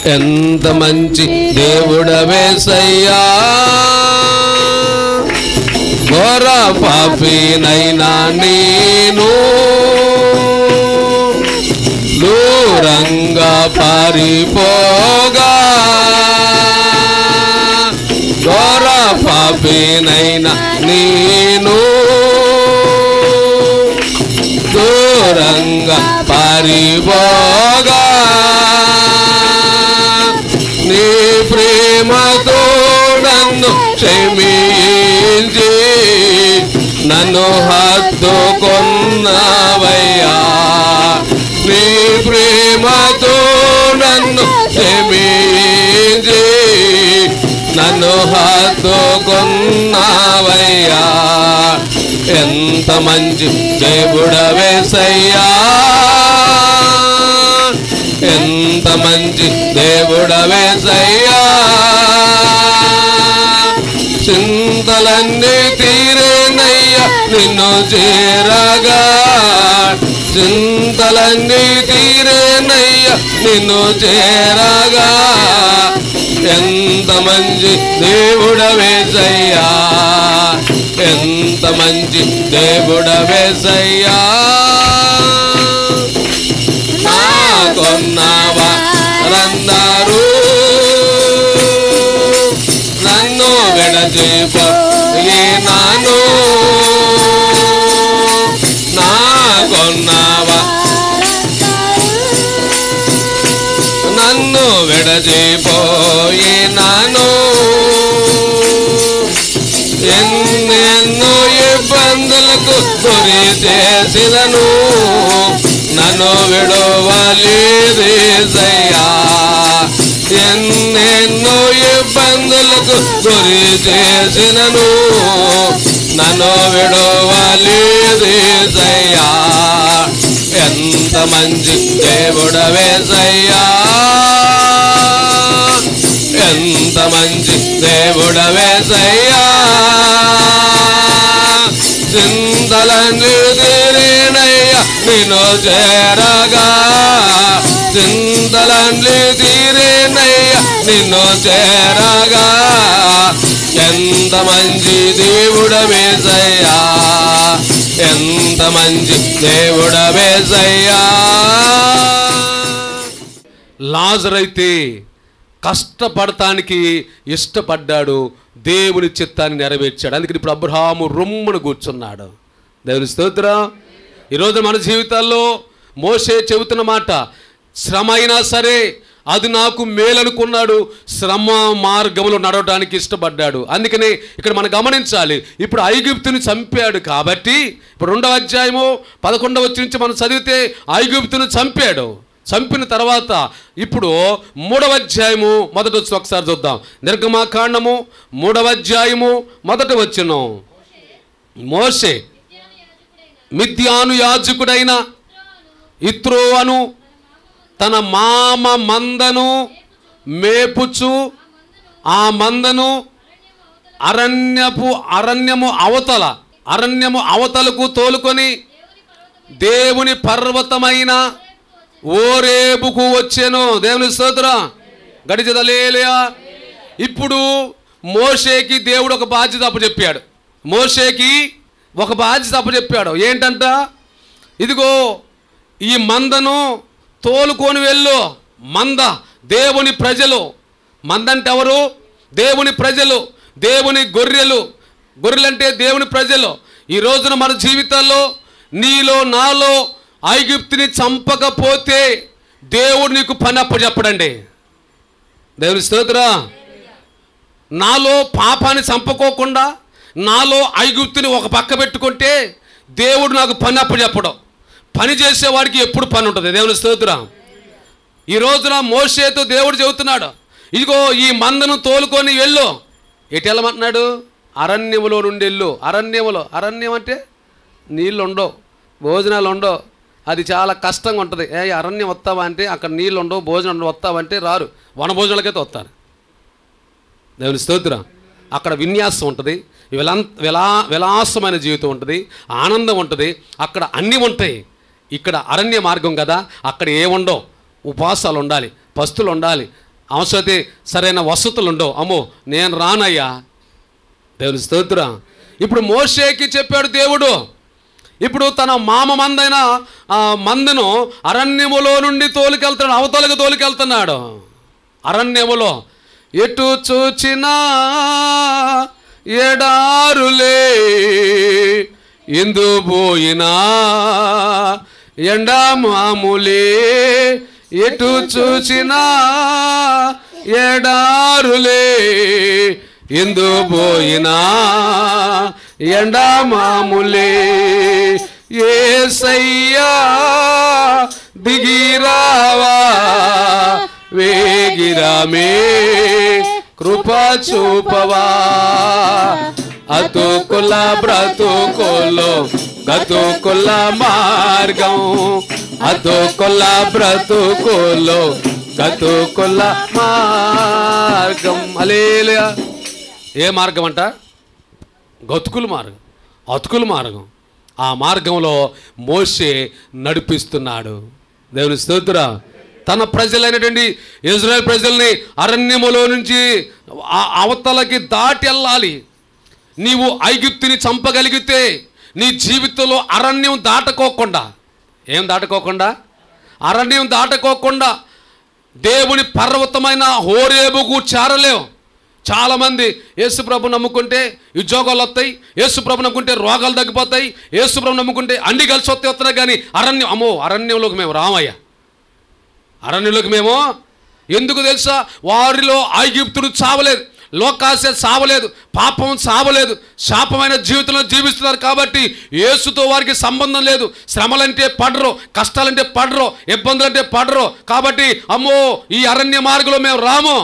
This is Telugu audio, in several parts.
ఎంత మంచి దేవుడవేసయ్యా, ఘోర పాపినైనా నేను దూరంగా పారిపోగా, ఘోర పాపినైనా నేను దూరంగా పారిపోగా, నీ ప్రేమతో నన్ను క్షమించి నన్ను హత్తుకొన్నావయ్యా, నీ ప్రేమతో నన్ను క్షమించి నన్ను హత్తుకొన్నావయ్యా, ఎంత మంచి దేవుడవేసయ్యా, ఎంత మంచి దేవుడవేసయ్యా, చింతలన్నీ తీరేనయ్యా నిన్ను చేరగా, చింతలన్నీ తీరేనయ్యా నిన్ను చేరగా, ఎంత మంచి దేవుడవేసయ్యా, ఎంత మంచి దేవుడవేసయ్యా, నాకొన్నవా రందారు నన్ను విడచిపోయినాను, నాకొన్నవా నన్ను విడచిపోయినాను, ఎన్నెన్నో ఇబ్బందులకు గురి చేసినను నన్ను విడవలేదేసయ్యా, ఎన్నెన్నో ఇబ్బందులకు గురి చేసినను నన్ను విడవలేదేసయ్యా, ఎంత మంచి దేవుడవేసయ్యా, ఎంత మంచి దేవుడవేసయ్యా, చింతలన్నీ తీరేనయ్యా నిన్ను చేరగా, చింతలన్నీ తీరేనయ్యా నిన్ను చేరగా, ఎంత మంచి దేవుడవేసయ్యా, ఎంత మంచి దేవుడవేసయ్యా. లాజరు అయితే కష్టపడటానికి ఇష్టపడ్డాడు, దేవుని చిత్తాన్ని నెరవేర్చాడు. అందుకని ఇప్పుడు అబ్రహాము రొమ్మును కూర్చున్నాడు. దేవుని స్తోత్రం. ఈరోజు మన జీవితాల్లో మోషే చెబుతున్న మాట, శ్రమ అయినా సరే అది నాకు మేలనుకున్నాడు, శ్రమ మార్గంలో నడవడానికి ఇష్టపడ్డాడు. అందుకనే ఇక్కడ మనం గమనించాలి, ఇప్పుడు ఐగుప్తుని చంపాడు కాబట్టి ఇప్పుడు 2వ అధ్యాయము 11వ వచనం నుంచి మనం చదివితే ఐగుప్తుని చంపాడు. చంపిన తర్వాత ఇప్పుడు 3వ అధ్యాయము మొదటి వచ్చి ఒకసారి చూద్దాం. నిర్గమాకాండము 3వ అధ్యాయము మొదటి వచనం. మోషే మిద్యాను యాజకుడైన ఇత్రో అను తన మామ మందను మేపుచు ఆ మందను అరణ్యము అవతలకు తోలుకొని దేవుని పర్వతమైన ఓరేబుకు వచ్చెను. దేవుని స్తోత్రం. గడిచదలేలియా. ఇప్పుడు మోషేకి దేవుడు ఒక బాధ్యత అప్పచెప్పాడు. మోషేకి ఒక బాధ్యత అప్పచెప్పాడు. ఏంటంట, ఇదిగో ఈ మందను తోలుకొని వెళ్ళు. మంద దేవుని ప్రజలు. మంద అంటే ఎవరు? దేవుని ప్రజలు, దేవుని గొర్రెలు. గొర్రెలంటే దేవుని ప్రజలు. ఈ రోజున మన జీవితాల్లో నీలో నాలో ఐగుప్తుని చంపకపోతే దేవుడు నీకు పని అప్పచెప్పడండి. దేవుని స్తోత్రం. నాలో పాపాన్ని చంపుకోకుండా నాలో ఐగుప్తుని ఒక పక్క పెట్టుకుంటే దేవుడు నాకు పని అప్పచెప్పడం. పని చేసేవాడికి ఎప్పుడు పని ఉంటుంది. దేవుని స్తోత్రం. ఈ రోజున మోషేతో దేవుడు చెబుతున్నాడు, ఇదిగో ఈ మందను తోలుకొని వెళ్ళు. ఎటు వెళ్ళమంటున్నాడు? అరణ్యములో నుండి వెళ్ళు. అరణ్యం అంటే నీళ్ళు ఉండవు, భోజనాలు ఉండవు, అది చాలా కష్టంగా ఉంటుంది. అరణ్యం వస్తావా అంటే అక్కడ నీళ్ళు ఉండవు, భోజనం వస్తావంటే రారు, వనభోజనాలకైతే వస్తారు. దేవుని స్తోత్రం. అక్కడ విన్యాసం ఉంటుంది, విలాసమైన జీవితం ఉంటుంది, ఆనందం ఉంటుంది, అక్కడ అన్నీ ఉంటాయి. ఇక్కడ అరణ్య మార్గం కదా, అక్కడ ఏముండవు. ఉపవాసాలు ఉండాలి, పస్తులు ఉండాలి, అవసరమైతే సరైన వసతులు ఉండవు, అమ్మో నేను రానయ్యా. దేవుని స్తోత్రం. ఇప్పుడు మోషేకి చెప్పాడు దేవుడు, ఇప్పుడు తన మామ మందైన మందను అరణ్యములో నుండి తోలుకెళ్తున్నాడు, అవతలకు తోలుకెళ్తున్నాడు. అరణ్యములో ఎటు చూచినా ఎడారులే, ఎందు పోయినా ఎండమాములే, ఎటు చూచినా ఎడారులే, ఎందు పోయినా ఎండమాములే. యేసయ్యా దిగిరావా వేగిరామే, కృపా చూపవా. అతుకుల బ్రతుకులో గతుకుల మార్గం, అతుకుల బ్రతుకులో గతుకుల మార్గం. హల్లెలూయా. ఏ మార్గం అంట? గతుకుల మార్గం, అతుకుల మార్గం. ఆ మార్గంలో మోషే నడిపిస్తున్నాడు. దేవుని స్తోత్రం. తన ప్రజలైనటువంటి ఇజ్రాయేల్ ప్రజల్ని అరణ్యములో నుంచి అవతలకి దాటి వెళ్ళాలి. నీవు ఐగుప్తుని చంపగలిగితే నీ జీవితంలో అరణ్యం దాటుకోకుండా, ఏం దాటుకోకుండా, అరణ్యం దాటుకోకుండా దేవుని పర్వతమైన హోరేబుకు చేరలేవు. చాలామంది యేసుప్రభు నమ్ముకుంటే ఉద్యోగాలు వస్తాయి, యేసుప్రభు నమ్ముకుంటే రోగాలు తగ్గిపోతాయి, యేసుప్రభు నమ్ముకుంటే అన్ని కలిసి వస్తున్నాయి. కానీ అరణ్యం, అమ్మో అరణ్యంలోకి మేము రామయ్య, అరణ్యంలోకి మేము ఎందుకు తెలుసా? వారిలో ఐగుప్తుడు చావలేదు, లోకాశ చావలేదు, పాపం చావలేదు, శాపమైన జీవితంలో జీవిస్తున్నారు. కాబట్టి యేసుతో వారికి సంబంధం లేదు. శ్రమలంటే పడరు, కష్టాలంటే పడరు, ఇబ్బందులంటే పడరు. కాబట్టి అమ్మో ఈ అరణ్య మార్గంలో మేము రాము.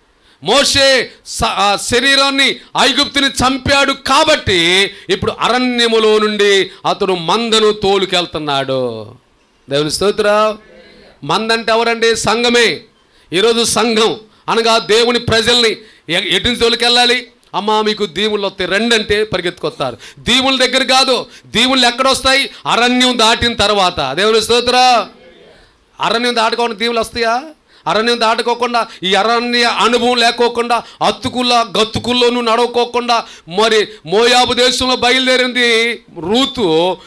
మోషే శరీరాన్ని ఐగుప్తుని చంపాడు కాబట్టి ఇప్పుడు అరణ్యములో నుండి అతడు మందను తోలుకెళ్తున్నాడు. దేవుని స్తోత్రం. మందంటే ఎవరండి? సంఘమే. ఈరోజు సంఘం అనగా దేవుని ప్రజల్ని ఎటు తోలుకెళ్ళాలి? అమ్మా మీకు దీవులు వస్తాయి రండి అంటే పరిగెత్తుకొస్తారు. దీవుల దగ్గర కాదు, దీవులు ఎక్కడొస్తాయి? అరణ్యం దాటిన తర్వాత. దేవుని స్తోత్రం. అరణ్యం దాటుకోకుండా దీవులు వస్తాయా? అరణ్యం దాటుకోకుండా, ఈ అరణ్య అనుభవం లేకోకుండా, అతుకుల్లా గతుకుల్లోనూ నడవకోకుండా మరి మోయాబు దేశంలో బయలుదేరింది రూతు.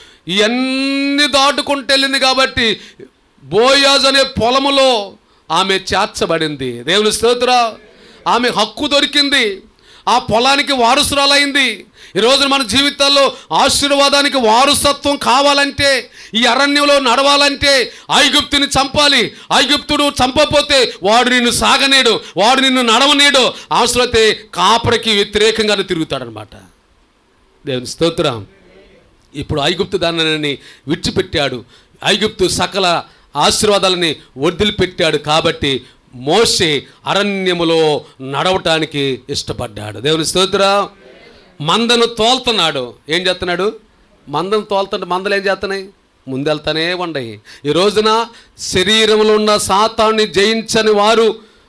ఇవన్నీ దాటుకుంటూ వెళ్ళింది కాబట్టి బోయాజ్ అనే పొలములో ఆమె చేర్చబడింది. దేవుని స్తోత్రం. ఆమె హక్కు దొరికింది, ఆ పొలానికి వారసురాలైంది. ఈరోజు మన జీవితాల్లో ఆశీర్వాదానికి వారసత్వం కావాలంటే, ఈ అరణ్యంలో నడవాలంటే ఐగుప్తుని చంపాలి. ఐగుప్తుడు చంపపోతే వాడు నిన్ను సాగనేడు, వాడు నిన్ను నడవనేడు. అవసరమైతే కాపరికి వ్యతిరేకంగానే తిరుగుతాడనమాట. దేవుని స్తోత్రం. ఇప్పుడు ఐగుప్తు దానిని విడిచిపెట్టాడు, ఐగుప్తు సకల ఆశీర్వాదాలని వదిలిపెట్టాడు. కాబట్టి మోషే అరణ్యములో నడవటానికి ఇష్టపడ్డాడు. దేవుని స్తోత్రం. మందను తోలుతున్నాడు. ఏం చేస్తున్నాడు? మందను తోలుతుంటే మందలు ఏం చేస్తున్నాయి? ముందెళ్తానే ఉండయి. ఈ రోజున శరీరంలో ఉన్న సాతాన్ని జయించని వారు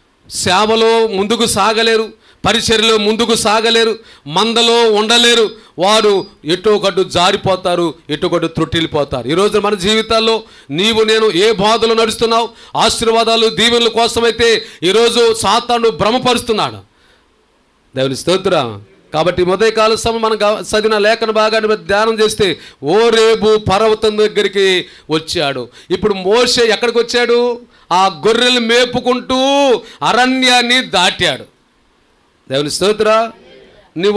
సేవలో ముందుకు సాగలేరు, పరిచర్యలో ముందుకు సాగలేరు, మందలో ఉండలేరు. వారు ఎటోకటు జారిపోతారు, ఎటోకటు త్రుట్టిల్లిపోతారు. ఈరోజు మన జీవితాల్లో నీవు నేను ఏ బాధలు నడుస్తున్నావు? ఆశీర్వాదాలు దీవెనల కోసమైతే ఈరోజు సాతాను భ్రమపరుస్తున్నాడు. దేవుని స్తోత్రం. కాబట్టి ఉదయకాల సమయం మనం చదివిన లేఖన భాగాన్ని ధ్యానం చేస్తే హోరేబు పర్వతం దగ్గరికి వచ్చాడు. ఇప్పుడు మోషే ఎక్కడికి వచ్చాడు? ఆ గొర్రెలు మేపుకుంటూ అరణ్యాన్ని దాటాడు. దేవుని స్తోత్రం. నువ్వు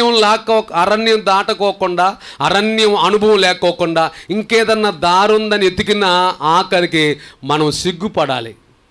అరణ్యం దాటకోకుండా, అరణ్యం అనుభవం లేకోకుండా ఇంకేదన్నా దారుందని ఎతికిన ఆఖరికి మనం సిగ్గుపడాలి.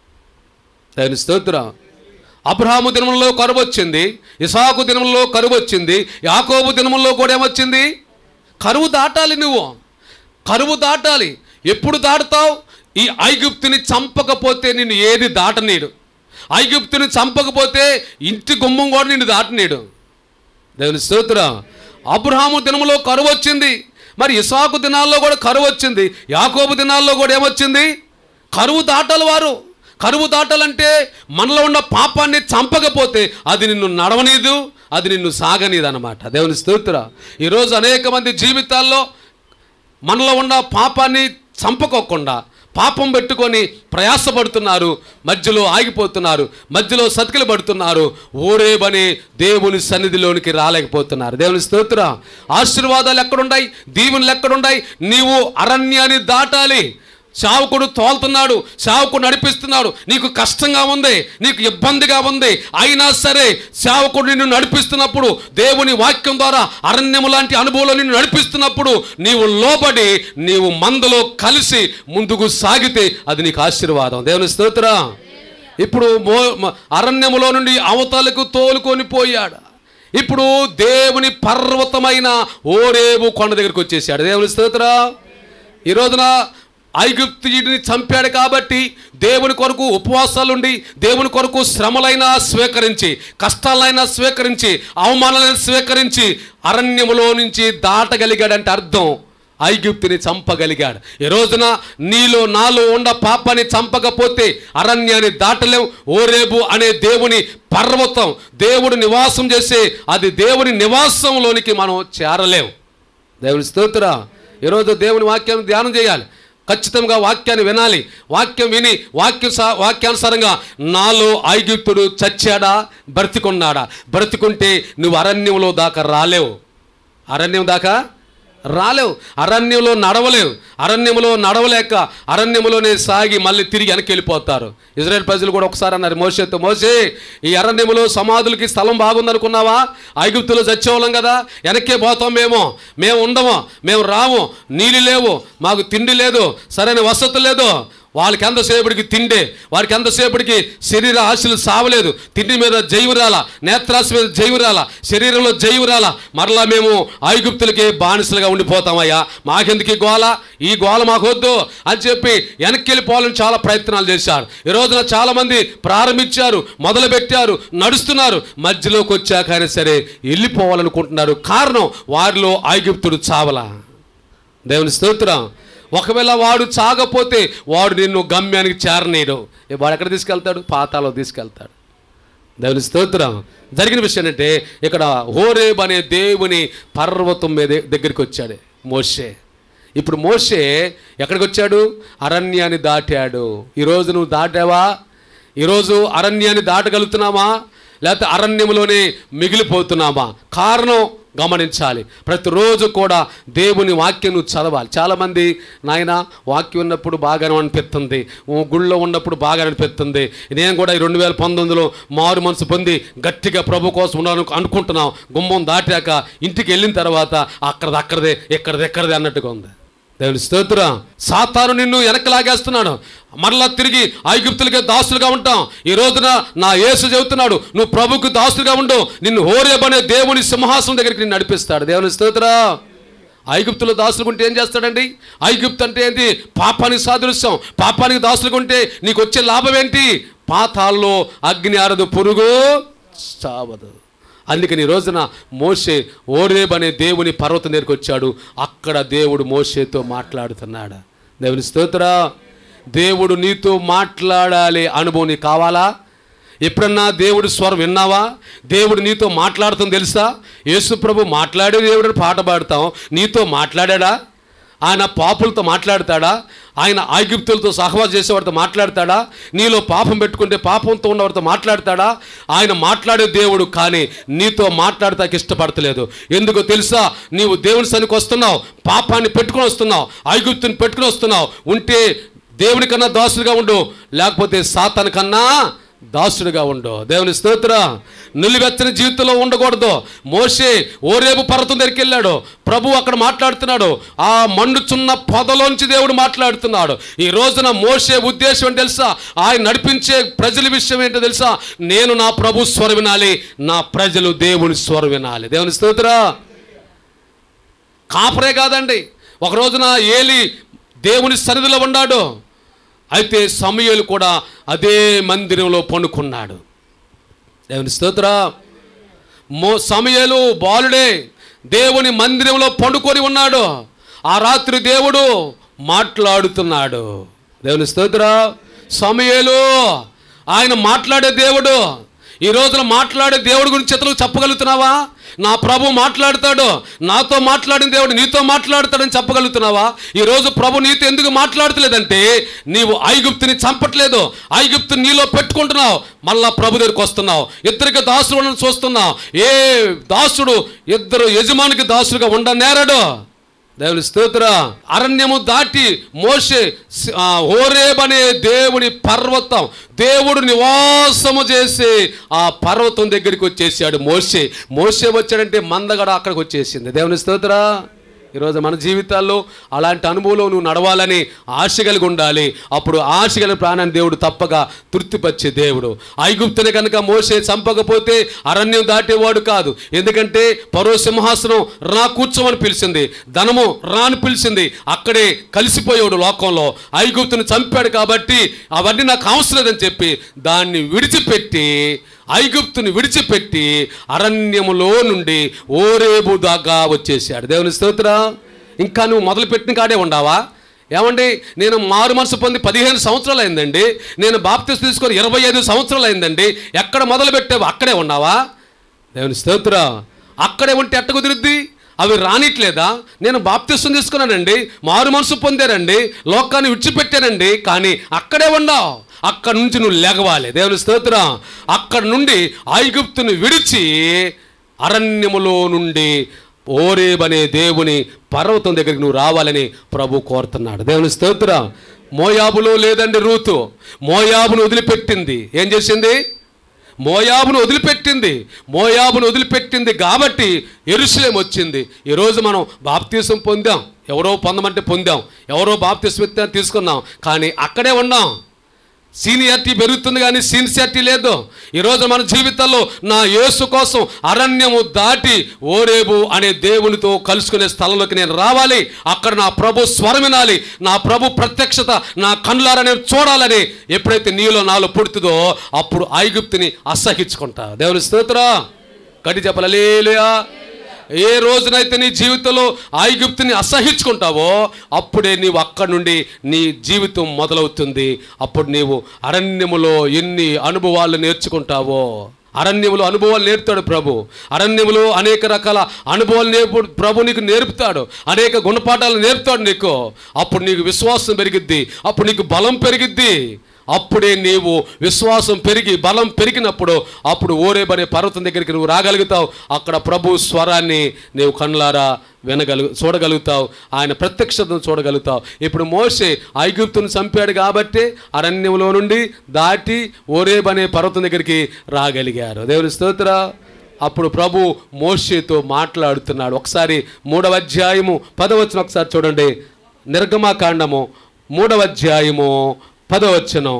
దేవుని స్తోత్రం. అబ్రహాము దినములలో కరువు వచ్చింది, ఇసాకు దినములలో కరువు వచ్చింది, యాకోబు దినములలో కూడా ఏమొచ్చింది? కరువు దాటాలి. నువ్వు కరువు దాటాలి. ఎప్పుడు దాటుతావు? ఈ ఐగుప్తుని చంపకపోతే నిన్ను ఏది దాటనీడు. ఐగుప్తుని చంపకపోతే ఇంటి గుమ్మం కూడా నిన్ను దాటనీడు. దేవుని స్తోత్రం. అబ్రహాము దినములో కరువు వచ్చింది, మరి ఇసాకు దినాల్లో కూడా కరువు వచ్చింది, యాకోబు దినాల్లో కూడా ఏమొచ్చింది? కరువు దాటాలి. వారు కరువు దాటాలంటే మనలో ఉన్న పాపాన్ని చంపకపోతే అది నిన్ను నడవనీదు, అది నిన్ను సాగనీదు అన్నమాట. దేవుని స్తోత్రం. ఈరోజు అనేక మంది జీవితాల్లో మనలో ఉన్న పాపాన్ని చంపకోకుండా, పాపం పెట్టుకొని ప్రయాసపడుతున్నారు, మధ్యలో ఆగిపోతున్నారు, మధ్యలో సతికిలు పడుతున్నారు. ఓరేబని దేవుని సన్నిధిలోనికి రాలేకపోతున్నారు. దేవుని స్తోత్రం. ఆశీర్వాదాలు ఎక్కడున్నాయి? దీవెనలు ఎక్కడున్నాయి? నీవు అరణ్యాన్ని దాటాలి. సేవకుడు తోలుతున్నాడు, సేవకుడు నడిపిస్తున్నాడు, నీకు కష్టంగా ఉంది, నీకు ఇబ్బందిగా ఉంది, అయినా సరే సేవకుడు నిన్ను నడిపిస్తున్నప్పుడు, దేవుని వాక్యం ద్వారా అరణ్యము లాంటి అనుభవంలో నిన్ను నడిపిస్తున్నప్పుడు నీవు లోబడి నీవు మందలో కలిసి ముందుకు సాగితే అది నీకు ఆశీర్వాదం. దేవుని స్తోత్రం. ఇప్పుడు అరణ్యములో నుండి అవతలకు తోలుకొని పోయాడు. ఇప్పుడు దేవుని పర్వతమైన ఓరేబు కొండ దగ్గరికి వచ్చేసాడు. దేవుని స్తోత్రం. ఈ రోజున ఐగుప్తీయుడిని చంపాడు కాబట్టి దేవుని కొరకు ఉపవాసాలుండి, దేవుని కొరకు శ్రమలైనా స్వీకరించి, కష్టాలైనా స్వీకరించి, అవమానాలైనా స్వీకరించి అరణ్యములో నుంచి దాటగలిగాడంటే అర్థం ఐగుప్తుని చంపగలిగాడు. ఈ రోజున నీలో నాలో ఉన్న పాపాన్ని చంపకపోతే అరణ్యాన్ని దాటలేవు. ఓరేబు అనే దేవుని పర్వతం, దేవుడు నివాసం చేసే అది దేవుని నివాసంలోనికి మనం చేరలేవు. దేవుని స్తోత్రం. ఈరోజు దేవుని వాక్యాన్ని ధ్యానం చేయాలి. ఖచ్చితంగా వాక్యాన్ని వినాలి. వాక్యం విని వాక్యానుసారంగా నాలో ఐగుప్తుడు చచ్చాడా, బ్రతికున్నాడా? బ్రతికుంటే నువ్వు అరణ్యంలో దాకా రాలేవు. అరణ్యం దాకా రాలేవు. అరణ్యంలో నడవలేవు. అరణ్యంలో నడవలేక అరణ్యంలోనే సాగి మళ్ళీ తిరిగి వెనక్కి వెళ్ళిపోతారు. ఇజ్రాయేల్ ప్రజలు కూడా ఒకసారి అన్నారు మోషేతో, మోషే ఈ అరణ్యంలో సమాధులకి స్థలం బాగుందనుకున్నావా? ఐగుప్తులో చచ్చేవాళ్ళం కదా, వెనక్కే పోతాం, మేము ఉండము, మేము రాము, నీళ్ళు లేవు, మాకు తిండి లేదు, సరైన వసతి లేదు. వాళ్ళకి ఎంతసేపటికి తిండే, వారికి ఎంతసేపటికి శరీర ఆశలు సావలేదు. తిండి మీద జైవురాల, నేత్రాశ మీద జైవురాల, శరీరంలో జైవురాల. మరలా మేము ఐగుప్తులకి బానిసలుగా ఉండిపోతామయ్యా, మాకెందుకు గోల, ఈ గోల మాకొద్దు అని చెప్పి వెనక్కి వెళ్ళిపోవాలని చాలా ప్రయత్నాలు చేశారు. ఈ రోజున చాలామంది ప్రారంభించారు, మొదలుపెట్టారు, నడుస్తున్నారు, మధ్యలోకి వచ్చాకైనా సరే వెళ్ళిపోవాలనుకుంటున్నారు. కారణం వారిలో ఐగుప్తుడు చావలా. దేవుని స్తోత్రం. ఒకవేళ వాడు చాగపోతే వాడు నిన్ను గమ్యానికి చేరనీయడు. వాడు ఎక్కడ తీసుకెళ్తాడు? పాతాళంలో తీసుకెళ్తాడు. దేవుని స్తోత్రం. జరిగిన విషయం అంటే ఇక్కడ హోరేబ్ అనే దేవుని పర్వతం మీద దగ్గరికి వచ్చాడు మోషే. ఇప్పుడు మోషే ఎక్కడికి వచ్చాడు? అరణ్యాన్ని దాటాడు. ఈరోజు నువ్వు దాటావా? ఈరోజు అరణ్యాన్ని దాటగలుగుతున్నామా, లేకపోతే అరణ్యంలోనే మిగిలిపోతున్నామా? కారణం గమనించాలి. ప్రతిరోజు కూడా దేవుని వాక్యం నువ్వు చదవాలి. చాలామంది నాయన వాక్యం ఉన్నప్పుడు బాగానే అనిపిస్తుంది, గుళ్ళో ఉన్నప్పుడు బాగా అనిపిస్తుంది, నేను కూడా ఈ 2019లో మారు మనసు పొంది గట్టిగా ప్రభు కోసం ఉన్నాను అనుకుంటున్నాం. గుమ్మం దాటాక ఇంటికి వెళ్ళిన తర్వాత అక్కడదే ఎక్కడదే అన్నట్టుగా ఉంది. దేవుని స్తోత్రం. సాతాను నిన్ను వెనక్కి లాగేస్తున్నాడు. మరలా తిరిగి ఐగుప్తులకే దాసులుగా ఉంటాం. ఈ రోజున నా యేసు చెబుతున్నాడు, నువ్వు ప్రభుకు దాసులుగా ఉండు, నిన్ను హోరేబ్ అనే దేవుని సింహాసనం దగ్గరికి నిన్ను నడిపిస్తాడు. దేవుని స్తోత్రం. ఐగుప్తులో దాసులుగా ఉంటే ఏం చేస్తాడండి? ఐగుప్తు అంటే ఏంటి? పాపానికి సాదృశ్యం. పాపానికి దాసులుగా ఉంటే నీకు వచ్చే లాభం ఏంటి? పాతాల్లో అగ్ని ఆరదు, పురుగు చావదు. అందుకని ఈ రోజున మోషే హోరేబ్ అనే దేవుని పర్వతం దగ్గరికి వచ్చాడు. అక్కడ దేవుడు మోషేతో మాట్లాడుతున్నాడు. దేవుని స్తోత్రం. దేవుడు నీతో మాట్లాడాలి అనుభవం నీకు కావాలా? ఎప్పుడన్నా దేవుడి స్వరం విన్నావా? దేవుడు నీతో మాట్లాడుతుంది తెలుసా? యేసు ప్రభు మాట్లాడే దేవుడిని పాట పాడతాం. నీతో మాట్లాడా? ఆయన పాపులతో మాట్లాడతాడా? ఆయన ఐగుప్తులతో సహవాసం చేసేవాడితో మాట్లాడతాడా? నీలో పాపం పెట్టుకుంటే పాపంతో ఉన్నవాడితో మాట్లాడతాడా? ఆయన మాట్లాడే దేవుడు, కానీ నీతో మాట్లాడతానికి ఇష్టపడతలేదు. ఎందుకో తెలుసా? నీవు దేవుని సన్నిధికి వస్తున్నావు, పాపాన్ని పెట్టుకుని వస్తున్నావు, ఐగుప్తుని పెట్టుకుని వస్తున్నావు. ఉంటే దేవుని కన్నా దాసుడిగా ఉండు, లేకపోతే సాతాను కన్నా దాసుడిగా ఉండు. దేవుని స్తోత్రం. నిలువెచ్చని జీవితంలో ఉండకూడదు. మోషే హోరేబు పర్వతం దగ్గరికి వెళ్ళాడు. ప్రభు అక్కడ మాట్లాడుతున్నాడు. ఆ మండుచున్న పొదలోంచి దేవుడు మాట్లాడుతున్నాడు. ఈ రోజున మోషే ఉద్దేశం ఏంటి తెలుసా? ఆయన నడిపించే ప్రజల విషయం ఏంటో తెలుసా? నేను నా ప్రభు స్వరం వినాలి, నా ప్రజలు దేవుని స్వరం వినాలి. దేవుని స్తోత్రం. కాపరే కాదండి. ఒక రోజున ఏలి దేవుని సన్నిధిలో ఉన్నాడు. అయితే సమూయేలు కూడా అదే మందిరంలో పండుకున్నాడు. దేవుని స్తోత్రం. సమూయేలు బాలుడే దేవుని మందిరంలో పండుకొని ఉన్నాడు. ఆ రాత్రి దేవుడు మాట్లాడుతున్నాడు. దేవుని స్తోత్రం. సమూయేలు ఆయన మాట్లాడే దేవుడు. ఈ రోజున మాట్లాడే దేవుడి గురించి ఇతరులకు చెప్పగలుగుతున్నావా? నా ప్రభు మాట్లాడతాడు, నాతో మాట్లాడిన దేవుడు నీతో మాట్లాడతాడని చెప్పగలుగుతున్నావా? ఈరోజు ప్రభు నీతో ఎందుకు మాట్లాడతలేదంటే నీవు ఐగుప్తుని చంపట్లేదు, ఐగుప్తుని నీలో పెట్టుకుంటున్నావు, మళ్ళా ప్రభు దగ్గరికి వస్తున్నావు. ఇద్దరికి దాసుడు చూస్తున్నావు. ఏ దాసుడు ఇద్దరు యజమానికి దాసుడుగా ఉండనేరడు. దేవుని స్తోత్రం. అరణ్యము దాటి మోషే హోరేబ్ అనే దేవుని పర్వతం, దేవుడు నివాసము చేసి ఆ పర్వతం దగ్గరికి వచ్చేసాడు మోషే వచ్చాడంటే మందగడ అక్కడికి వచ్చేసింది. దేవుని స్తోత్రం. ఈరోజు మన జీవితాల్లో అలాంటి అనుభవంలో నువ్వు నడవాలని ఆశ కలిగి ఉండాలి. అప్పుడు ఆశ కలిగిన ప్రాణాన్ని దేవుడు తప్పగా తృప్తిపరిచే దేవుడు. ఐగుప్తుని కనుక మోషే చంపకపోతే అరణ్యం దాటేవాడు కాదు. ఎందుకంటే ఫరో సింహాసనం రా కూర్చోమని పిలిచింది, ధనము రాని పిలిచింది, అక్కడే కలిసిపోయాడు లోకంలో. ఐగుప్తుని చంపాడు కాబట్టి అవన్నీ నాకు అవసరం లేదని చెప్పి దాన్ని ఐగుప్తుని విడిచిపెట్టి అరణ్యములో నుండి హోరేబు దాకా వచ్చేసాడు. దేవుని స్తోత్రం. ఇంకా నువ్వు మొదలుపెట్టిన కాడే ఉండావా? ఏమండి, నేను మారు మనసు పొంది 15 సంవత్సరాలు అయిందండి, నేను బాప్తిసం తీసుకొని 25 సంవత్సరాలు అయిందండి, ఎక్కడ మొదలు పెట్టావు? అక్కడే ఉన్నావా? దేవుని స్తోత్రం. అక్కడే ఉంటే ఎట్ట కుదిరిద్ది? అవి రానిట్లేదా? నేను బాప్తిసం తీసుకున్నానండి, మారు మనసు పొందానండి, లోకాన్ని విడిచిపెట్టానండి, కానీ అక్కడే ఉన్నావు. అక్కడి నుంచి నువ్వు లేగవాలి. దేవుని స్తోత్రం. అక్కడి నుండి ఐగుప్తుని విడిచి అరణ్యములో నుండి హోరేబ్ అనే దేవుని పర్వతం దగ్గరికి నువ్వు రావాలని ప్రభు కోరుతున్నాడు. దేవుని స్తోత్రం. మోయాబులో లేదండి రూతు, మోయాబును వదిలిపెట్టింది. ఏం చేసింది? మోయాబును వదిలిపెట్టింది కాబట్టి యెరూషలేము వచ్చింది. ఈరోజు మనం బాప్తిసం పొందాం, ఎవరో పొందమంటే పొందాం, ఎవరో బాప్తిసం తీసుకున్నాం, కానీ అక్కడే ఉన్నాం. సీనియారిటీ పెరుగుతుంది కానీ సిన్సియారిటీ లేదు. ఈరోజు మన జీవితంలో నా యేసు కోసం అరణ్యము దాటి హోరేబు అనే దేవునితో కలుసుకునే స్థలంలోకి నేను రావాలి. అక్కడ నా ప్రభు స్వరం వినాలి, నా ప్రభు ప్రత్యక్షత నా కళ్ళారా నేను చూడాలని ఎప్పుడైతే నీలో నాలో పుడుతుందో అప్పుడు ఐగుప్తుని అసహించుకుంటా. దేవుని స్తోత్రం. గట్టి చెప్పాలి హల్లెలూయా. ఏ రోజునైతే నీ జీవితంలో ఐగుప్తుని అసహించుకుంటావో అప్పుడే నీవు అక్కడి నుండి నీ జీవితం మొదలవుతుంది. అప్పుడు నీవు అరణ్యములో ఎన్ని అనుభవాలు నేర్చుకుంటావో. అరణ్యములో అనుభవాలు నేర్పుతాడు ప్రభు. అరణ్యములో అనేక రకాల అనుభవాలు ప్రభు నీకు నేర్పుతాడు, అనేక గుణపాఠాలు నేర్పుతాడు నీకు. అప్పుడు నీకు విశ్వాసం పెరిగిద్ది, అప్పుడు నీకు బలం పెరిగిద్ది. అప్పుడే నీవు విశ్వాసం పెరిగి బలం పెరిగినప్పుడు అప్పుడు హోరేబ్ అనే పర్వతం దగ్గరికి నువ్వు రాగలుగుతావు. అక్కడ ప్రభు స్వరాన్ని నీవు కళ్ళారా చూడగలుగుతావు, ఆయన ప్రత్యక్షతను చూడగలుగుతావు. ఇప్పుడు మోషే ఐగుప్తును చంపాడు కాబట్టి అరణ్యంలో నుండి దాటి హోరేబ్ అనే పర్వతం దగ్గరికి రాగలిగారు. దేవుని స్తోత్రం. అప్పుడు ప్రభు మోషేతో మాట్లాడుతున్నాడు. ఒకసారి 3వ అధ్యాయము 10వ వచనం ఒకసారి చూడండి. నిర్గమకాండము 3వ అధ్యాయము 10వ వచనం.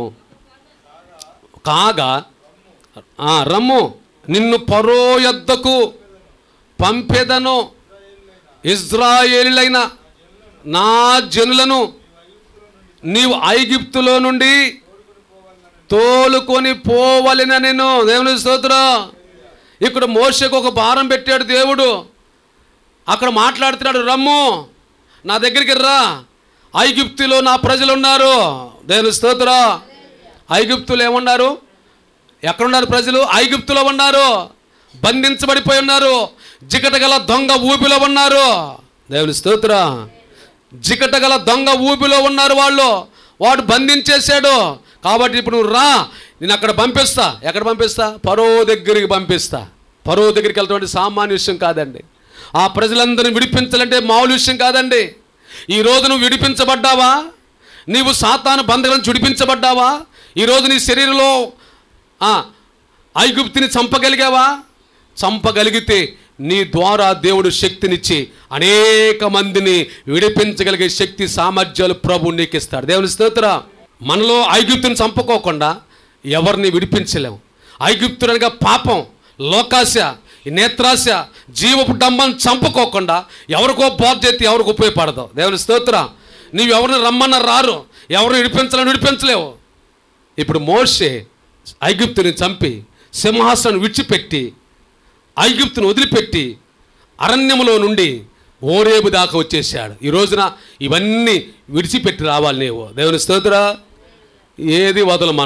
కాగా రమ్ము, నిన్ను ఫరో యొద్దకు పంపెదను, ఇజ్రాయేలీలైన నా జనులను నీవు ఐగుప్తులో నుండి తోలుకొని పోవలెన నేను. దేవుని స్తోత్రం. ఇక్కడ మోషేకు ఒక భారం పెట్టాడు దేవుడు. అక్కడ మాట్లాడుతున్నాడు, రమ్ము నా దగ్గరికి రా, ఐగుప్తులో నా ప్రజలు ఉన్నారు. దేవుని స్తోత్రం. ఐగుప్తులు ఏమన్నారు? ఎక్కడున్నారు ప్రజలు? ఐగుప్తులో ఉన్నారు, బంధించబడిపోయి ఉన్నారు, జికటగల దొంగ ఊపిలో ఉన్నారు. దేవుని స్తోత్రం. జికటగల దొంగ ఊపిలో ఉన్నారు వాడు బంధించేశాడు. కాబట్టి ఇప్పుడు నువ్వు రా, నేను అక్కడ పంపిస్తా. ఎక్కడ పంపిస్తా? ఫరో దగ్గరికి పంపిస్తా. ఫరో దగ్గరికి వెళ్తామంటే సామాన్య విషయం కాదండి. ఆ ప్రజలందరినీ విడిపించాలంటే మామూలు విషయం కాదండి. ఈరోజు నువ్వు విడిపించబడ్డావా? నీవు సాతాను బంధకాలను విడిపించబడ్డావా? ఈరోజు నీ శరీరంలో ఐగుప్తుని చంపగలిగావా? చంపగలిగితే నీ ద్వారా దేవుడు శక్తినిచ్చి అనేక మందిని విడిపించగలిగే శక్తి సామర్థ్యాలు ప్రభు నీకు ఇస్తాడు. దేవుని స్తోత్రం. మనలో ఐగుప్తుని చంపుకోకుండా ఎవరిని విడిపించలేము. ఐగుప్తునగా పాపం, లోకాశ, నేత్రాశ, జీవపు డంబం చంపుకోకుండా ఎవరికో బాధ్యత ఎవరికి ఉపయోగపడదు. దేవుని స్తోత్రం. నీవు ఎవరిని రమ్మన్న రారు, ఎవరిని విడిపించలేవు. ఇప్పుడు మోషే ఐగుప్తుని చంపి సింహాసనం విడిచిపెట్టి ఐగుప్తుని వదిలిపెట్టి అరణ్యములో నుండి హోరేబు దాకా వచ్చేసాడు. ఈ రోజున ఇవన్నీ విడిచిపెట్టి రావాలి నీవు. దేవుని స్తోత్రం. ఏది వదలు మనం.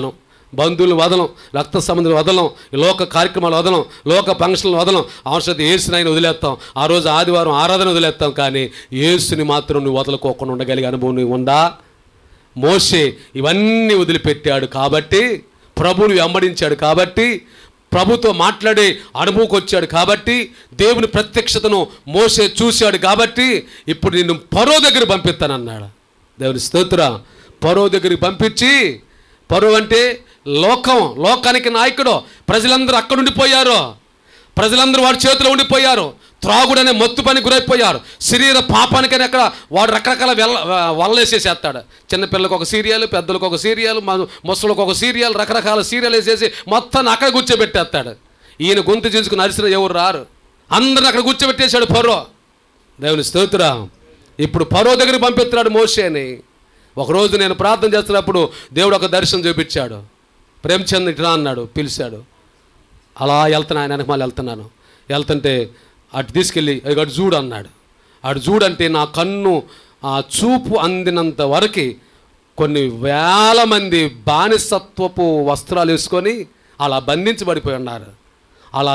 బంధువులు వదలం, రక్త సంబంధులు వదలం, లోక కార్యక్రమాలు వదలం, లోక ఫంక్షన్లు వదలం. అవసరం యేసుని ఆయన వదిలేస్తాం, ఆ రోజు ఆదివారం ఆరాధన వదిలేస్తాం. కానీ యేసుని మాత్రం నువ్వు వదలకోకుండా ఉండగలిగే అనుభవం నువ్వు ఉందా? మోషే ఇవన్నీ వదిలిపెట్టాడు కాబట్టి, ప్రభువుని వెంబడించాడు కాబట్టి, ప్రభుతో మాట్లాడే అనుభవంకి వచ్చాడు కాబట్టి, దేవుని ప్రత్యక్షతను మోషే చూశాడు కాబట్టి, ఇప్పుడు నిన్ను ఫరో దగ్గర పంపిస్తానన్నాడు. దేవుని స్తోత్రం. ఫరో దగ్గరికి పంపించి, ఫరో అంటే లోకానికి నాయకుడు. ప్రజలందరూ అక్కడ ఉండిపోయారు, ప్రజలందరూ వాడి చేతిలో ఉండిపోయారు. త్రాగుడనే మత్తు పని గురైపోయారు. శరీర పాపానికని అక్కడ వాడు రకరకాల వల్లేసేసేస్తాడు. చిన్నపిల్లలకు ఒక సీరియల్, పెద్దలకు ఒక సీరియల్, ముసలకు ఒక సీరియల్, రకరకాల సీరియల్ వేసేసి మొత్తాన్ని అక్కడ కూర్చోబెట్టేస్తాడు. ఈయన గొంతు చేసుకుని అరిసిన ఎవరు రారు, అందరిని అక్కడ కూర్చోబెట్టేశాడు ఫరో. దేవుని స్తోత్రం. ఇప్పుడు ఫరో దగ్గరికి పంపిస్తున్నాడు మోషేని. ఒకరోజు నేను ప్రార్థన చేస్తున్నప్పుడు దేవుడు ఒక దర్శనం చూపించాడు. ప్రేమచంద్ ఇట్లా అన్నాడు, పిలిచాడు. అలా వెళ్తున్నా, ఆయన వెనక మళ్ళీ వెళ్తుంటే అటు తీసుకెళ్ళి అటు చూడు అన్నాడు. అటు చూడంటే నా కన్ను ఆ చూపు అందినంత వరకు కొన్ని వేల మంది బానిసత్వపు వస్త్రాలు వేసుకొని అలా బంధించబడిపోయి ఉన్నారు. అలా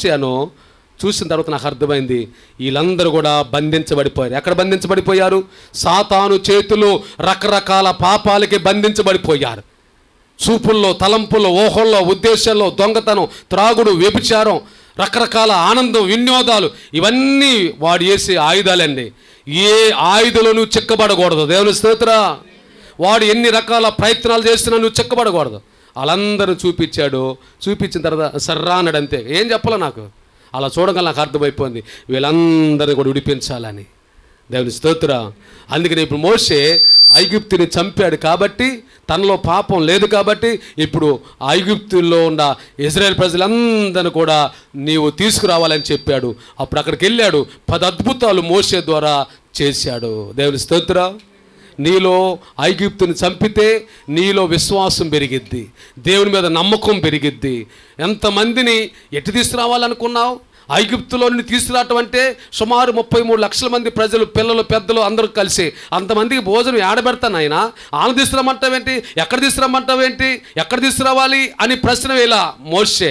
చూసిన తర్వాత నాకు అర్థమైంది, వీళ్ళందరూ కూడా బంధించబడిపోయారు. ఎక్కడ బంధించబడిపోయారు? సాతాను చేతులు రకరకాల పాపాలకి బంధించబడిపోయారు. చూపుల్లో, తలంపుల్లో, ఊహల్లో, ఉద్దేశాల్లో, దొంగతనం, త్రాగుడు, వ్యభిచారం, రకరకాల ఆనందం, వినోదాలు, ఇవన్నీ వాడు వేసే ఆయుధాలండి. ఏ ఆయుధంలో నువ్వు చిక్కబడకూడదు. దేవుని స్తోత్రం. వాడు ఎన్ని రకాల ప్రయత్నాలు చేస్తున్నా నువ్వు చిక్కబడకూడదు. వాళ్ళందరూ చూపించిన తర్వాత సర్రా అన్నాడు, అంతే. ఏం చెప్పాలో నాకు అలా చూడగా నాకు అర్థమైపోయింది, వీళ్ళందరినీ కూడా విడిపించాలని. దేవుని స్తోత్రం. అందుకని ఇప్పుడు మోషే ఐగుప్తుని చంపాడు కాబట్టి, తనలో పాపం లేదు కాబట్టి, ఇప్పుడు ఐగుప్తుల్లో ఉన్న ఇజ్రాయేల్ ప్రజలందరినీ కూడా నీవు తీసుకురావాలని చెప్పాడు. అప్పుడు అక్కడికి వెళ్ళాడు. 10 అద్భుతాలు మోషే ద్వారా చేశాడు. దేవుని స్తోత్రం. నీలో ఐగుప్తుని చంపితే నీలో విశ్వాసం పెరిగిద్ది, దేవుని మీద నమ్మకం పెరిగిద్ది. ఎంతమందిని ఎటు తీసుకురావాలనుకున్నావు? ఐగుప్తులో నుండి తీసుకురావటం అంటే సుమారు 33 లక్షల మంది ప్రజలు, పిల్లలు, పెద్దలు అందరూ కలిసి అంతమందికి భోజనం ఏడబెడతాను ఆయన. ఆమె తీసుకురమ్మంటావేంటి, ఎక్కడ తీసుకురమ్మంటావేంటి, ఎక్కడ తీసుకురావాలి అని ప్రశ్న వేలా మోషే.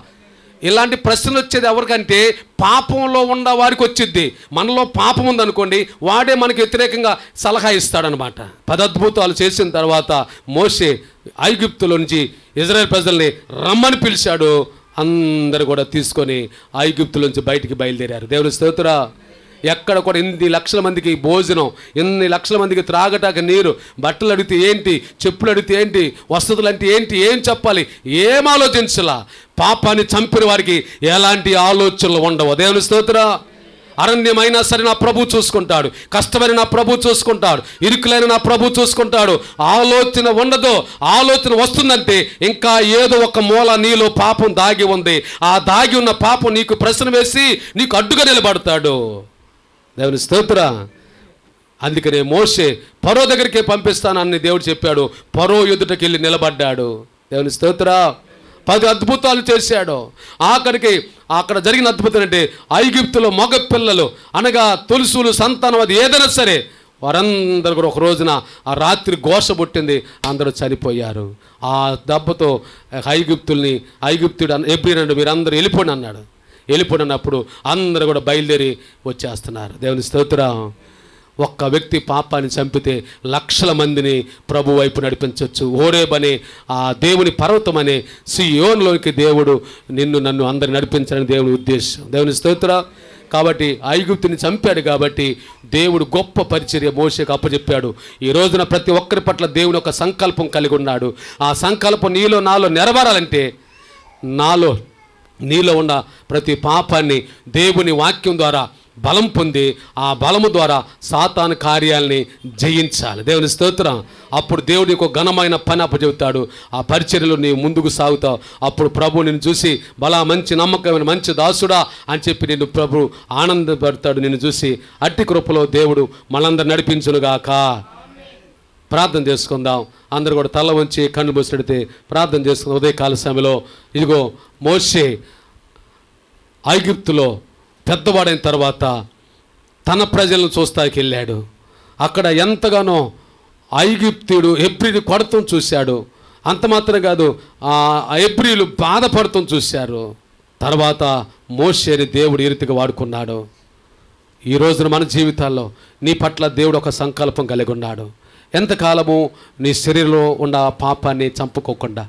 ఇలాంటి ప్రశ్నలు వచ్చేది ఎవరికంటే పాపంలో ఉన్న వారికి వచ్చిద్ది. మనలో పాపం ఉందనుకోండి, వాడే మనకు వ్యతిరేకంగా సలహా ఇస్తాడనమాట. 10 అద్భుతాలు చేసిన తర్వాత మోషే ఐగుప్తులో నుంచి ఇజ్రాయేల్ ప్రజల్ని రమ్మని పిలిచాడు. అందరు కూడా తీసుకొని ఐగుప్తులోంచి బయటికి బయలుదేరారు. దేవుని స్తోత్రం. ఎక్కడ కూడా 8 లక్షల మందికి భోజనం, 8 లక్షల మందికి త్రాగటానికి నీరు, బట్టలు అడిగితే ఏంటి, చెప్పులు అడిగితే ఏంటి, వసతులు అంటే ఏంటి, ఏం చెప్పాలి, ఏం ఆలోచించలా. పాపాన్ని చంపిన వారికి ఎలాంటి ఆలోచనలు ఉండవు. దేవుని స్తోత్రం. అరణ్యమైనా సరే నా ప్రభు చూసుకుంటాడు, కష్టమైన నా ప్రభు చూసుకుంటాడు, ఇరుకులైన నా ప్రభు చూసుకుంటాడు. ఆలోచన ఉండదు. ఆలోచన వస్తుందంటే ఇంకా ఏదో ఒక మూల నీలో పాపం దాగి ఉంది. ఆ దాగి ఉన్న పాపం నీకు ప్రశ్న వేసి నీకు అడ్డుగా నిలబడతాడు. దేవుని స్తోత్రం. అందుకనే మోషే ఫరో దగ్గరికే పంపిస్తానని దేవుడు చెప్పాడు. ఫరో ఎదుటకి వెళ్ళి నిలబడ్డాడు. దేవుని స్తోత్రం. 10 అద్భుతాలు చేశాడు. ఆఖరికి అక్కడ జరిగిన అద్భుతం అంటే ఐగుప్తులో మగ పిల్లలు అనగా తొలుసులు, సంతానం, అది ఏదైనా సరే వారందరూ కూడా ఒక రోజున ఆ రాత్రి ఘోష పుట్టింది, అందరూ చనిపోయారు. ఆ దెబ్బతో ఐగుప్తుడు ఎబ్రీనండు మీరందరూ వెళ్ళిపోండి అన్నాడు. వెళ్ళిపోండి అన్నప్పుడు అందరూ కూడా బయలుదేరి వచ్చేస్తున్నారు. దేవుని స్తోత్రం. ఒక్క వ్యక్తి పాపాన్ని చంపితే లక్షల మందిని ప్రభు వైపు నడిపించవచ్చు. హోరేబ్ అనే ఆ దేవుని పర్వతం అనే సియోనులోకి దేవుడు నన్ను అందరిని నడిపించాలని దేవుని ఉద్దేశం. దేవుని స్తోత్రం. కాబట్టి ఐగుప్తుని చంపాడు కాబట్టి దేవుడు గొప్ప పరిచర్య మోషేకు అప్పచెప్పాడు. ఈ రోజున ప్రతి ఒక్కరి పట్ల దేవుని ఒక సంకల్పం కలిగి ఉన్నాడు. ఆ సంకల్పం నీలో నాలో నెరవేరాలంటే నీలో ఉన్న ప్రతి పాపాన్ని దేవుని వాక్యం ద్వారా బలం పొంది ఆ బలము ద్వారా సాతాను కార్యాలని జయించాలి. దేవుని స్తోత్రం. అప్పుడు దేవుడు నీకు ఘనమైన పని అప్పచెబుతాడు. ఆ పరిచర్యలో నీవు ముందుకు సాగుతావు. అప్పుడు ప్రభు నిన్ను చూసి బలా మంచి నమ్మకమైన మంచి దాసుడా అని చెప్పి నిన్ను ప్రభు ఆనందపడతాడు. నిన్ను చూసి అట్టి కృపలో దేవుడు మనందరూ నడిపించునుగాక. ప్రార్థన చేసుకుందాం. అందరూ కూడా తల వంచి కళ్ళు మూసినడితే ప్రార్థన చేసుకుందాం. ఉదయకాల సమయంలో ఇదిగో మోషే ఐగుప్తులో పెద్దవాడైన తర్వాత తన ప్రజలను చూస్తానికి వెళ్ళాడు. అక్కడ ఎంతగానో ఐగుప్తుడు ఎబ్రీని కొడతం చూశాడు. అంత మాత్రం కాదు, ఆ హెబ్రీయులు బాధపడుతూ చూశారు. తర్వాత మోషేని దేవుడు ఈ రీతిగా వాడుకున్నాడు. ఈ రోజున మన జీవితాల్లో నీ పట్ల దేవుడు ఒక సంకల్పం కలిగి ఉన్నాడు. ఎంతకాలము నీ శరీరంలో ఉన్న పాపాన్ని చంపుకోకుండా,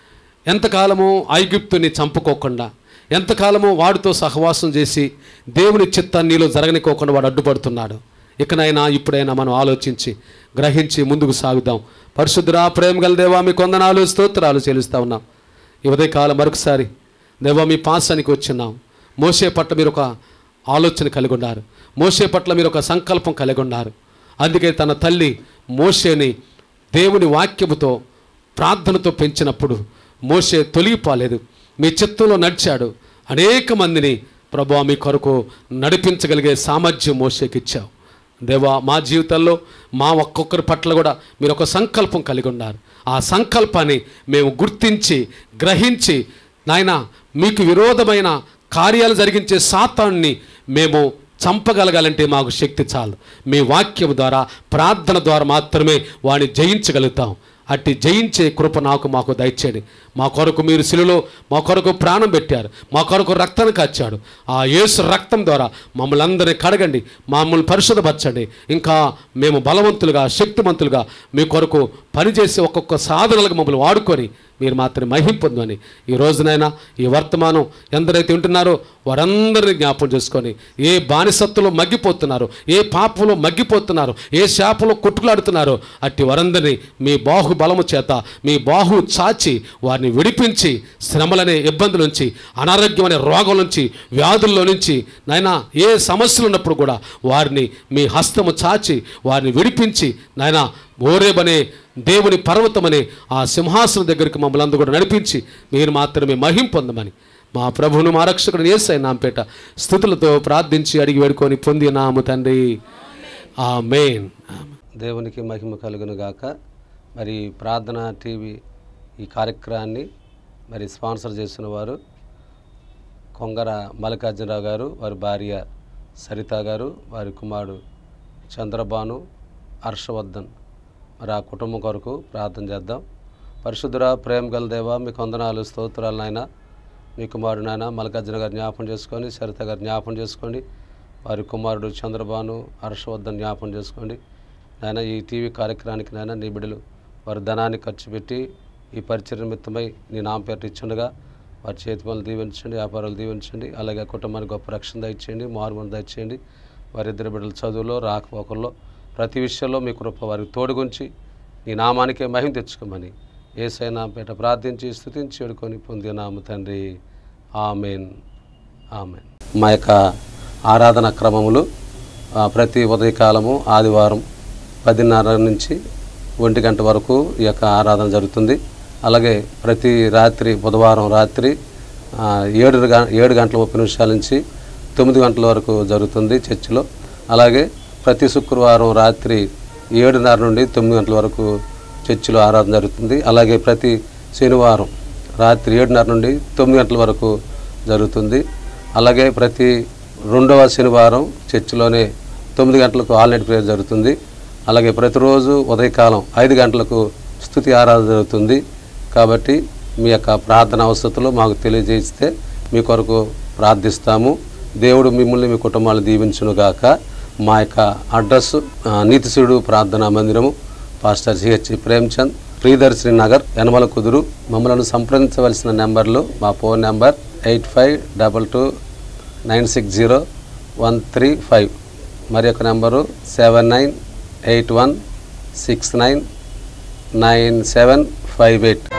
ఎంతకాలము ఐగుప్తుని చంపుకోకుండా, ఎంతకాలము వాడితో సహవాసం చేసి దేవుని చిత్తాన్ని నీలో జరగనికోకుండా వాడు అడ్డుపడుతున్నాడు. ఇకనైనా ఇప్పుడైనా మనం ఆలోచించి గ్రహించి ముందుకు సాగుదాం. పరిశుద్ధుడా, ప్రేమ గల దేవా, మీ కొందనాలు స్తోత్రాలు చెల్లిస్తూ ఉన్నాం. ఈ ఉదయకాలం మరొకసారి దేవా మీ పాసానికి వచ్చినాం. మోషే పట్ల మీరు ఒక ఆలోచన కలిగి ఉన్నారు. మోషే పట్ల మీరు ఒక సంకల్పం కలిగి ఉన్నారు. అందుకే తన తల్లి మోషేని దేవుని వాక్యముతో ప్రార్థనతో పెంచినప్పుడు మోషే తొలగిపోలేదు. మీ చిత్తంలో నడిచాడు. అనేక మందిని ప్రభువా మీ కొరకు నడిపించగలిగే సామర్థ్యం మోషేకి ఇచ్చావు. దేవా, మా జీవితాల్లో మా ఒక్కొక్కరి పట్ల కూడా మీరు ఒక సంకల్పం కలిగి ఉన్నారు. ఆ సంకల్పాన్ని మేము గుర్తించి గ్రహించి నాయన మీకు విరోధమైన కార్యాలు జరిగించే సాతాన్ని మేము చంపగలగాలంటే మాకు శక్తి చాలు. మీ వాక్యం ద్వారా, ప్రార్థన ద్వారా మాత్రమే వాడిని జయించగలుగుతాం. అట్టి జయించే కృప మాకు దయచేయండి. మా కొరకు మీరు శిలువలో మా కొరకు ప్రాణం పెట్టారు. మా కొరకు రక్తాన్ని కాచాడు. ఆ యేసు రక్తం ద్వారా మమ్మల్ని అందరినీ కడగండి, మమ్మల్ని పరిశుద్ధపరచండి. ఇంకా మేము బలవంతులుగా, శక్తిమంతులుగా మీ కొరకు పనిచేసి ఒక్కొక్క సాధనలుగా మమ్మల్ని వాడుకొని మీరు మాత్రం మహిమ పొందని ఈ రోజునైనా ఈ వర్తమానం ఎందరైతే ఉంటున్నారో వారందరినీ జ్ఞాపకం చేసుకొని, ఏ బానిసత్తులో మగ్గిపోతున్నారో, ఏ పాపంలో మగ్గిపోతున్నారో, ఏ శాపంలో కొట్టుకులాడుతున్నారో అట్టి వారందరినీ మీ బాహుబలము చేత, మీ బాహు చాచి వారిని విడిపించి శ్రమలనే ఇబ్బందుల నుంచి, అనారోగ్యం అనే రోగం నుంచి, వ్యాధుల్లో నుంచి నాయన ఏ సమస్యలు ఉన్నప్పుడు కూడా వారిని మీ హస్తము చాచి వారిని విడిపించి నాయన ఓరేబనే దేవుని పర్వతమనే ఆ సింహాసనం దగ్గరికి మమ్మల్ని అందరూ కూడా నడిపించి మీరు మాత్రమే మహిమ పొందమని మా ప్రభువును మా రక్షకుడు యేసయ్య నామపేట స్తుతులతో ప్రార్థించి అడిగి వేడుకొని పొంది నాము తండ్రి, ఆమేన్. దేవునికి మహిమ కలుగును గాక. మరి ప్రార్థన టీవీ ఈ కార్యక్రమాన్ని మరి స్పాన్సర్ చేసిన వారు కొంగర మల్లికార్జునరావు గారు, వారి భార్య సరిత గారు, వారి కుమారుడు చంద్రబాను, హర్షవర్ధన్. మరి ఆ కుటుంబం కొరకు ప్రార్థన చేద్దాం. పరిశుద్ధురా, ప్రేమ గల దేవా, మీకు వందనాలు స్తోత్రాలు నాయన. మీ కుమారుడు నాయన మల్లికార్జున గారు జ్ఞాపం చేసుకోండి, సరిత గారు జ్ఞాపం చేసుకోండి, వారి కుమారుడు చంద్రబాను, హర్షవర్ధన్ జ్ఞాపం చేసుకోండి నాయన. ఈ టీవీ కార్యక్రమానికి నాయన నీ బిడ్డలు వారి ధనాన్ని ఖర్చు పెట్టి ఈ పరిచయ నిమిత్తమై నీ నామపేట ఇచ్చుండగా వారి చేతి పనులు దీవించండి, వ్యాపారాలు దీవించండి. అలాగే కుటుంబానికి గొప్ప రక్షణ దయచేయండి, మారుమూల దయచేయండి. వారిద్దరి బిడ్డల చదువులో, రాకపోకల్లో, ప్రతి విషయంలో మీ కృప వారికి తోడుగుంచి నీ నామానికే మహిమ తెచ్చుకోమని యేసయ్య నామపేట ప్రార్థించి స్తుతించి వేడుకొని పొందినాము తండ్రి, ఆమేన్, ఆమేన్. మా యొక్క ఆరాధన క్రమములు ప్రతి ఉదయకాలము ఆదివారం 10:30 నుంచి 1 గంట వరకు ఈ యొక్క ఆరాధన జరుగుతుంది. అలాగే ప్రతి రాత్రి బుధవారం రాత్రి 7:30 నుంచి 9 గంటల వరకు జరుగుతుంది చర్చిలో. అలాగే ప్రతి శుక్రవారం రాత్రి 7:30 నుండి 9 గంటల వరకు చర్చిలో ఆరాధన జరుగుతుంది. అలాగే ప్రతి శనివారం రాత్రి 7:30 నుండి 9 గంటల వరకు జరుగుతుంది. అలాగే ప్రతి 2వ శనివారం చర్చిలోనే 9 గంటలకు ఆల్ నైట్ ప్రేయర్ జరుగుతుంది. అలాగే ప్రతిరోజు ఉదయకాలం 5 గంటలకు స్తుతి ఆరాధన జరుగుతుంది. కాబట్టి మీ యొక్క ప్రార్థన అవసరతలు మాకు తెలియజేస్తే మీ కొరకు ప్రార్థిస్తాము. దేవుడు మిమ్మల్ని మీ కుటుంబాలు దీవించునుగాక. మా యొక్క అడ్రస్ నీతిశుడు ప్రార్థనా మందిరము, pastor CH Premchand, Priyadarshini Nagar, Yanamalakuduru. మమ్మల్ని సంప్రదించవలసిన నెంబర్లు మా ఫోన్ నెంబర్ 8522960135, మరి యొక్క నెంబరు 7981699758.